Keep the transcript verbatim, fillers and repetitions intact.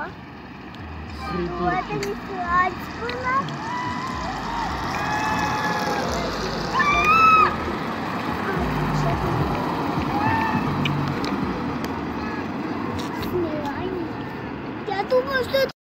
что? Ну, Придурки. это не срать было. Я думаю, что это